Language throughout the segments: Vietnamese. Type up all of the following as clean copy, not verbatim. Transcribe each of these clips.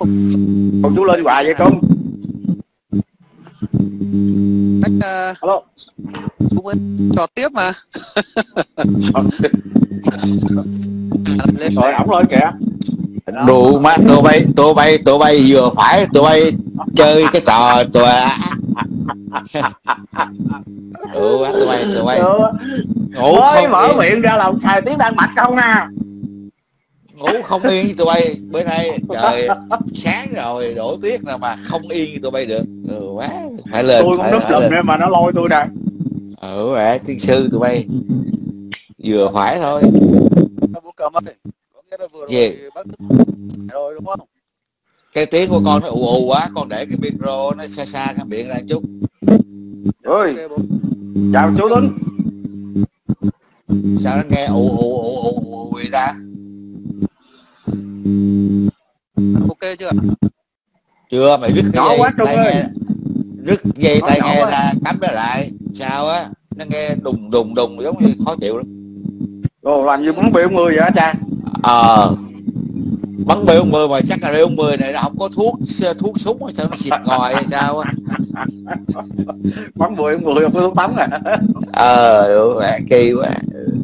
Còn chú lên hoài vậy Trung. Alo. Cũng trò tiếp mà. Rồi ổng lên kìa. Đủ mà tụi bay vừa phải tụi bay chơi cái trò tụi bay ngủ mới không mở yên, miệng ra là ông xài tiếng Đan Mạch không nè. ngủ không yên với tụi bay. Bữa nay trời sáng rồi đổ tuyết nào mà không yên với tụi bay được. Quá phải lên, tôi cũng núp lùm nên mà nó lôi tôi nè. Mẹ thiên sư tụi bay vừa phải thôi. Gì Rồi đúng không? cái tiếng của con nó ù ù quá, con để cái micro nó xa xa cái miệng ra chút. Ơi chào chú Tuấn. Sao nó nghe ù vậy ta? Ok chưa? Chưa, mày rứt Nhỏ quá Trung ơi. Rứt dây tai nghe quá. ra cắm nó lại. Sao á? Nó nghe đùng giống như khó chịu lắm. Ồ, làm như bắn B40 vậy hả cha? Bắn B40 mà chắc là B40 này nó không có thuốc súng hay sao, nó xịt ngòi hay sao á. Bắn B40 không có thuốc tắm à? Mẹ kỳ quá.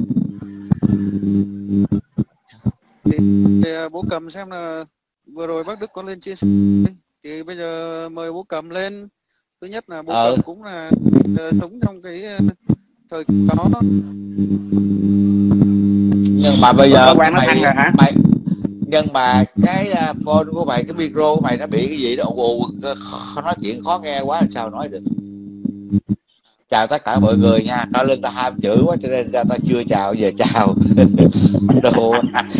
Thì bố cầm xem là vừa rồi bác Đức có lên chia sẻ thì bây giờ mời bố cầm lên. Thứ nhất là bố cầm cũng là sống trong cái thời đó. Nhưng mà bây giờ nhưng mà cái phone của mày, cái micro của mày nó bị cái gì đó ù, nói chuyện khó nghe quá sao nói được. Chào tất cả mọi người nha, tao lên tao ham chửi quá cho nên tao chưa chào, giờ chào. Đồ.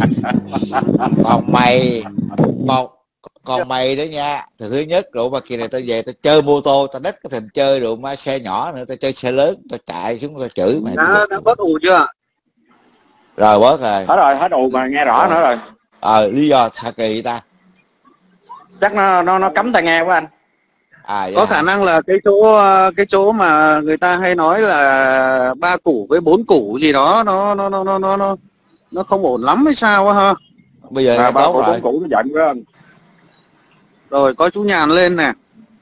Còn mày đó nha, thì thứ nhất rồi mà kỳ này tao về tao chơi mô tô, tao đếch cái thằng chơi rồi mà xe nhỏ nữa, tao chơi xe lớn, tao chạy xuống tao chửi mày. Đã bớt ù chưa? Rồi bớt rồi. Hết ù mà nghe rõ nữa rồi. Lý do sao kỳ ta? Chắc nó cấm tai nghe quá anh. Có khả năng là cái chỗ mà người ta hay nói là 3 củ với 4 củ gì đó nó không ổn lắm hay sao á ha. Bây giờ 3 củ 4 củ nó giận quá anh. Rồi có chú Nhàn lên nè.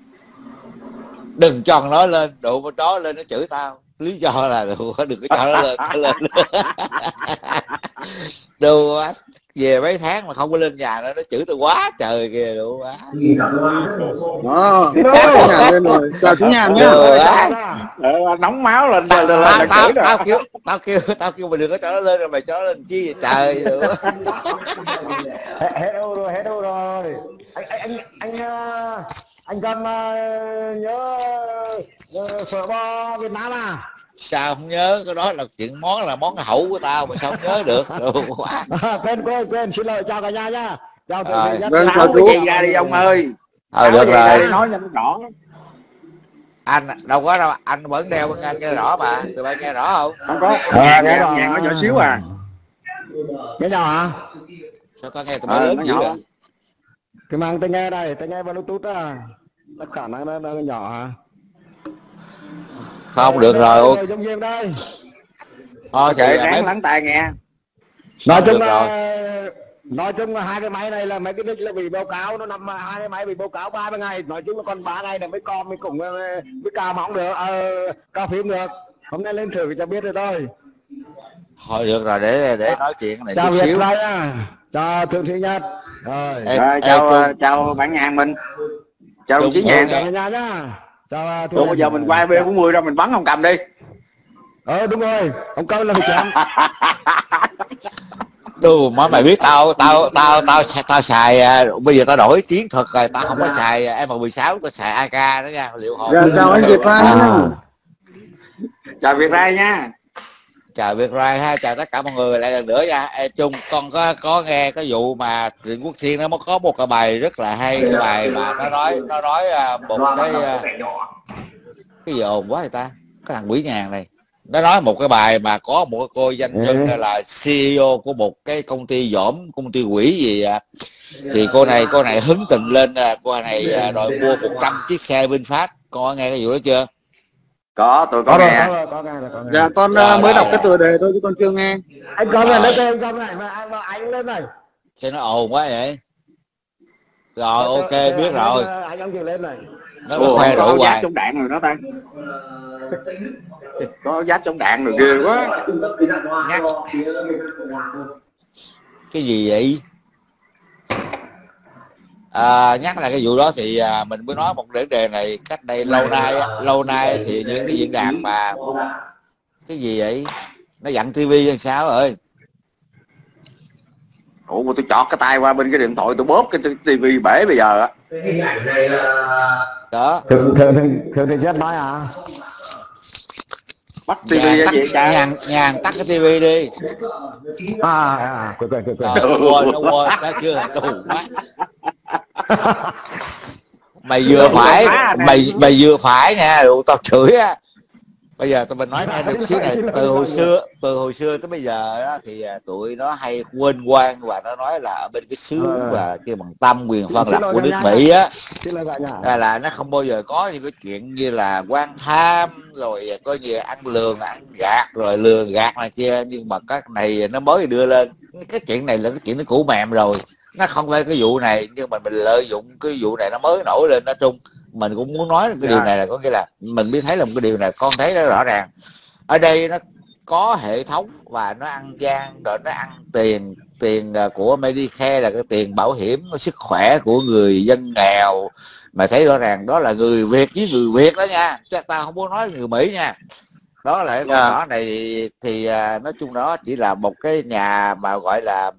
Đừng cho nó lên, đụng con chó lên nó chửi tao. Lý do là đừng có cho nó lên. Đùa về mấy tháng mà không có lên nhà nữa, nó chửi tao quá trời kìa, đùa quá. Chú Nhàn lên rồi. Chào chú Nhàn nhá. Nóng máu lên. Tao kêu mày đừng có cho nó lên rồi mày cho nó lên chi vậy trời. Hết đâu rồi. Anh Cầm nhớ phở bò Việt Nam à? Sao không nhớ, cái đó là món hậu của tao mà sao không nhớ được. Quên xin lỗi, chào cả nhà nhá. Chào chú gì ra đi ông ơi. Được rồi. Nói cho nó rõ. Anh đâu có đâu, anh vẫn đeo bên anh nghe rõ mà, tụi bay nghe rõ không? Không có. Nhạc nó nhỏ xíu à. Cái nhỏ hả? Sao tao nghe tụi bay lớn dữ vậy? Cái mang tai nghe đây, tai nghe Bluetooth à. Tất cả nó nhỏ hả? Không được rồi. Trong game đây. Thôi chạy ráng lắng tai nghe. Nói chung là hai cái máy này là mấy cái nick là bị báo cáo, nó nằm hai cái máy bị báo cáo 30 ngày, nói chung là còn 3 ngày là mới con mới cùng mới cà mỏng được, cà phim được. Hôm nay lên thử cho biết rồi thôi. Thôi được rồi, để nói chuyện này chào chút xíu. Chào Thượng Thị Nhật. Rồi. Chào bạn Nhàn mình. Chào đồng chí Nhàn. Chào nhà nhá. Chào bây giờ mình quay B40 ra mình bắn ông Cầm đi. Đúng rồi, ông Cầm là phải chém. Đồ mà mày biết tao xài bây giờ tao đổi chiến thuật rồi, tao không có xài M16, tao xài AK đó nha, liệu hồn. Chào anh Việt Rai nha. Chào Việt Rai nha. Chào Việt Rai ha, chào tất cả mọi người lại lần nữa nha. Trung con có nghe cái vụ mà Trịnh Quốc Thiên nó có một cái bài rất là hay, cái bài mà nó nói một cái gì ồn quá người ta, cái thằng Quỷ Nhàn này nó nói một cái bài mà có một cô doanh nhân là CEO của một cái công ty công ty quỷ gì thì cô này hứng tình lên, cô này đòi mua 100 chiếc xe VinFast. Con có nghe cái vụ đó chưa? Tôi có nghe. Dạ con mới đọc cái tựa đề thôi chứ con chưa nghe. Anh có nghe nó kêu trong này mà anh lên này. Sao nó ồn quá vậy? Rồi ok biết rồi. Anh ông chịu lên này. Nó khoe có rượu giáp hoài. trong đạn rồi đó ta. Có giáp trong đạn rồi ghê quá. Nhắc cái gì vậy? Nhắc là cái vụ đó thì mình mới nói một vấn đề này cách đây lâu nay thì những cái diễn đàn mà cái gì vậy nó dặn tivi hay sao rồi? Ủa mà tôi chọt cái tay qua bên cái điện thoại tôi bóp cái tivi bể bây giờ á. Đó Thường thì chết nói à? Bắt tivi tắt, vậy cha. nhàn tắt cái tivi đi. Quên. Nó quên đó chưa đủ quá. Mày vừa phải mày vừa phải nha, tao chửi á. Bây giờ tụi mình nói nghe được xíu này, từ hồi xưa tới bây giờ đó, thì tụi nó hay quên quan và nó nói là ở bên cái xứ và kêu bằng tâm quyền phân lập của nước Mỹ á, là nó không bao giờ có những cái chuyện như là quan tham rồi coi như ăn lường ăn gạt rồi lừa gạt này kia, nhưng mà các này nó mới đưa lên cái chuyện này là cái chuyện nó cũ mềm rồi, nó không phải cái vụ này, nhưng mà mình lợi dụng cái vụ này nó mới nổi lên. Nói chung mình cũng muốn nói cái điều này là có nghĩa là mình biết thấy là một cái điều này con thấy nó rõ ràng ở đây nó có hệ thống và nó ăn gian rồi nó ăn tiền của Medicare là cái tiền bảo hiểm sức khỏe của người dân nghèo, mà thấy rõ ràng đó là người Việt với người Việt đó nha, chắc ta không muốn nói người Mỹ nha. Đó là cái con nhỏ này thì nói chung đó chỉ là một cái nhà mà gọi là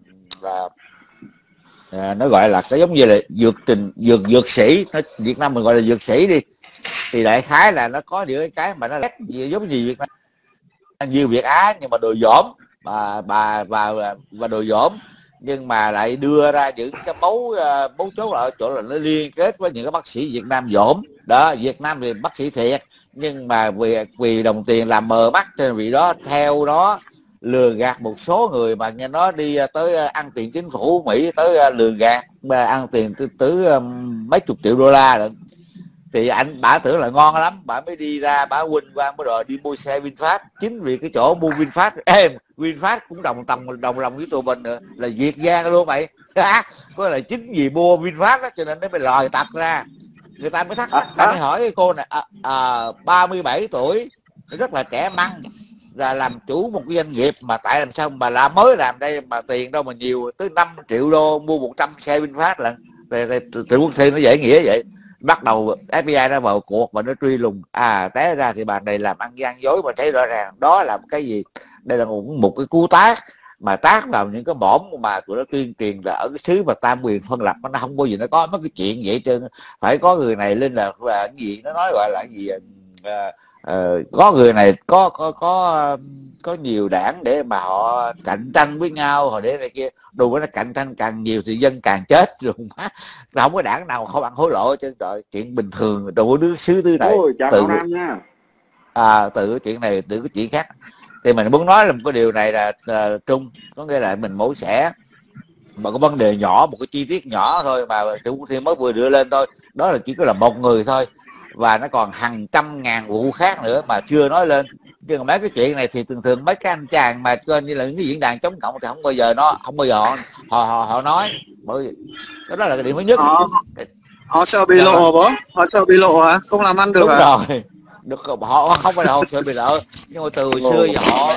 nó gọi là cái giống như là dược sĩ, nó Việt Nam mình gọi là dược sĩ đi, thì đại khái là nó có những cái mà nó giống như Việt Nam như Việt Á nhưng mà đồ dỗm và đồ dỗm, nhưng mà lại đưa ra những cái mấu chốt ở chỗ là nó liên kết với những cái bác sĩ Việt Nam dỗm đó. Việt Nam thì bác sĩ thiệt nhưng mà vì đồng tiền làm mờ mắt trên vị đó, theo đó lừa gạt một số người mà nghe nói đi tới ăn tiền chính phủ Mỹ, tới lừa gạt mà ăn tiền tới mấy chục triệu đô la rồi. Thì bà tưởng là ngon lắm, bà mới đi ra bà huynh qua mới rồi đi mua xe VinFast. Chính vì cái chỗ mua VinFast VinFast cũng đồng lòng với tụi mình nữa, là Việt Giang luôn mày. Có là chính vì mua VinFast đó cho nên nó mới lòi tặc ra. Người ta mới thắc mắc, ta mới hỏi cái cô này 37 tuổi rất là trẻ măng, là làm chủ một cái doanh nghiệp mà tại làm sao mà mới làm đây mà tiền đâu mà nhiều tới 5 triệu đô mua 100 xe VinFast lần. Từ Quốc Thiên nó dễ nghĩa vậy. Bắt đầu FBI nó vào cuộc và nó truy lùng, té ra thì bà này làm ăn gian dối, mà thấy rõ ràng đó là một cái gì, đây là một cái cú tác mà tác vào những cái mõm mà tụi nó tuyên truyền là ở cái xứ mà tam quyền phân lập nó không bao giờ nó có mấy cái chuyện vậy trơn. Phải có người này lên là cái gì nó nói gọi là cái gì có người này có nhiều đảng để mà họ cạnh tranh với nhau, họ để này kia, đồ nó cạnh tranh càng nhiều thì dân càng chết rồi. Không có đảng nào không ăn hối lộ chứ, trời, chuyện bình thường đồ nước xứ thứ này. Từ cái chuyện này, từ cái chuyện khác, thì mình muốn nói là một cái điều này là Trung, có nghĩa là mình mổ xẻ một cái vấn đề nhỏ, một cái chi tiết nhỏ thôi mà Trung Quốc Thiên mới vừa đưa lên thôi, đó là chỉ có là một người thôi, và nó còn hàng trăm ngàn vụ khác nữa mà chưa nói lên. Nhưng mà mấy cái chuyện này thì thường mấy cái anh chàng mà coi như là những cái diễn đàn chống cộng thì không bao giờ họ nói, bởi đó là cái điểm mới nhất. Họ sợ bị lộ bố, họ sợ bị lộ hả? Không làm ăn được. Đúng rồi, được, họ không phải là họ sợ bị lộ, nhưng mà từ xưa giờ họ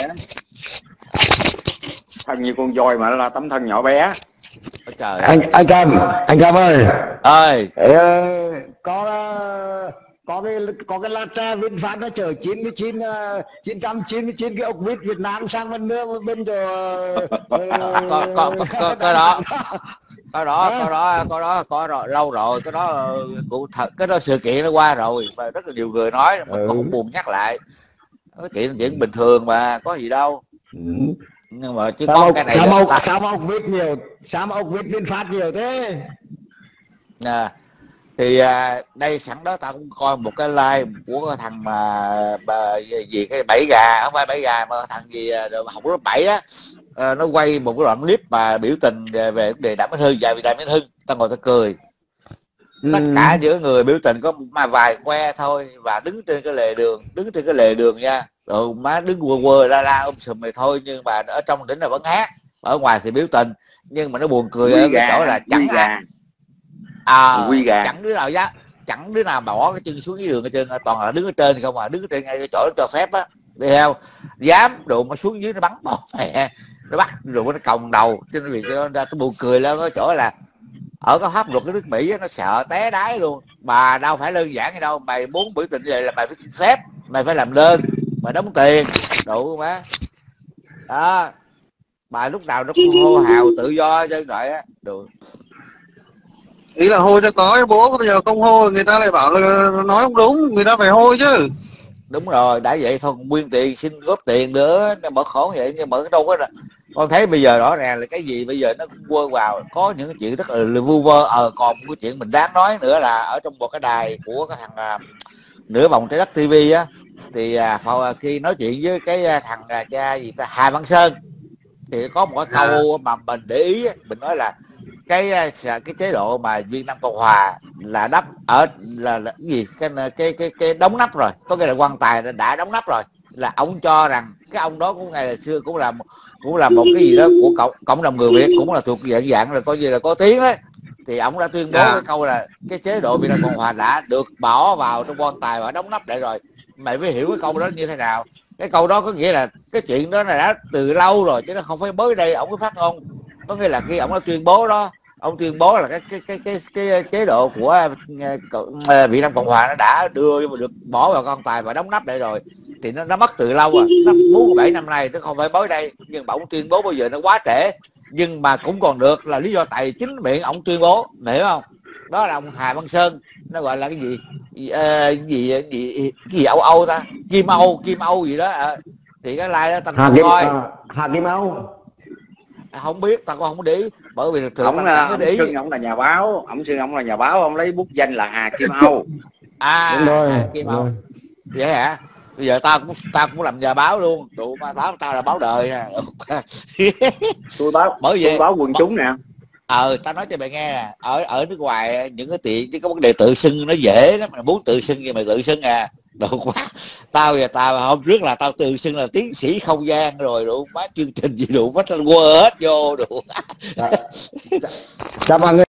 thân như con voi mà nó là tấm thân nhỏ bé. Trời anh Cam ơi, có cái lát VinFast nó chở 999 cái ốc vít Việt Nam sang bên nước bên rồi. Có rồi, lâu rồi cái đó cũng thật, cái đó sự kiện nó qua rồi và rất là nhiều người nói, mình cũng không buồn nhắc lại. Cái chuyện bình thường mà có gì đâu. Nhưng mà chứ có cái này sao ốc vít nhiều, sao ốc vít VinFast nhiều thế nè. Thì đây sẵn đó ta cũng coi một cái live của cái thằng mà gì cái Bảy Gà, không phải Bảy Gà mà thằng gì học lớp 7 á, nó quay một cái đoạn clip mà biểu tình về vấn đề Đàm Vĩnh Hưng và Đàm Vĩnh Hưng, ta ngồi ta cười. Tất cả những người biểu tình có mà vài que thôi, và đứng trên cái lề đường nha, rồi má đứng quơ la sùm mày thôi, nhưng mà ở trong đỉnh là vẫn hát, ở ngoài thì biểu tình. Nhưng mà nó buồn cười ở cái chỗ là chẳng quy gà. Chẳng đứa nào bỏ cái chân xuống dưới đường hết trơn, toàn là đứng ở trên không, mà đứng ở trên ngay cái chỗ cho phép á, đi theo dám đồ mà xuống dưới nó bắn bỏ mẹ, nó bắt rồi nó còng đầu. Cho nên cho ra tôi buồn cười lên, cái chỗ là ở cái pháp luật cái nước Mỹ nó sợ té đái luôn, mà đâu phải đơn giản gì đâu. Mày muốn biểu tình vậy là mày phải xin phép, mày phải làm đơn, mày đóng tiền đủ má đó. Bà lúc nào nó cũng hô hào tự do dân loại á được. Ý là hôi cho có, bố bây giờ không hôi người ta lại bảo là nói không đúng, người ta phải hôi chứ. Đúng rồi, đã vậy thôi nguyên tiền xin góp tiền nữa, mở khổ vậy. Nhưng mà đâu có, con thấy bây giờ rõ ràng là cái gì bây giờ nó cũng quơ vào, có những cái chuyện rất là vu vơ. Còn một cái chuyện mình đáng nói nữa là ở trong một cái đài của cái thằng Nửa Vòng Trái Đất TV á, thì khi nói chuyện với cái thằng cha gì ta Hà Văn Sơn, thì có một cái câu mà mình để ý, mình nói là cái chế độ mà Việt Nam Cộng Hòa là đắp ở là cái gì, cái đóng nắp rồi, có nghĩa là quan tài đã đóng nắp rồi, là ông cho rằng cái ông đó cũng ngày xưa cũng là một cái gì đó của cộng đồng người Việt, cũng là thuộc dạng là coi như là có tiếng ấy. Thì ông đã tuyên bố cái câu là cái chế độ Việt Nam Cộng Hòa đã được bỏ vào trong quan tài và đóng nắp lại rồi. Mày mới hiểu cái câu đó như thế nào. Cái câu đó có nghĩa là cái chuyện đó là đã từ lâu rồi, chứ nó không phải mới đây ông mới phát ngôn. Có nghĩa là khi ông đã tuyên bố đó, ông tuyên bố là cái chế độ của Việt Nam Cộng Hòa nó đã được bỏ vào quan tài và đóng nắp lại rồi, thì nó mất từ lâu rồi, nó 47 năm nay, nó không phải mới đây. Nhưng mà ông tuyên bố bây giờ nó quá trễ, nhưng mà cũng còn được là lý do tại chính miệng ông tuyên bố, mày hiểu không? Đó là ông Hà Văn Sơn, nó gọi là cái gì Âu ta, Kim Âu gì đó. Thì cái like đó tao không coi. Hà Kim Âu không biết, tao cũng không để ý, bởi vì thường ông là nhà báo, ông lấy bút danh là Hà Kim Âu. đúng rồi, Hà Kim Âu vậy hả? Bây giờ tao cũng làm nhà báo luôn, tụi báo tao là báo đời nè. tôi báo quần chúng nè. Tao nói cho mày nghe nè, ở nước ngoài những cái chuyện, cái vấn đề tự xưng nó dễ lắm. Mày muốn tự xưng thì mày tự xưng đồ quá. Tao hôm trước là tao tự xưng là tiến sĩ không gian rồi đủ má, chương trình gì đủ hết quơ hết vô đủ. chào mọi người.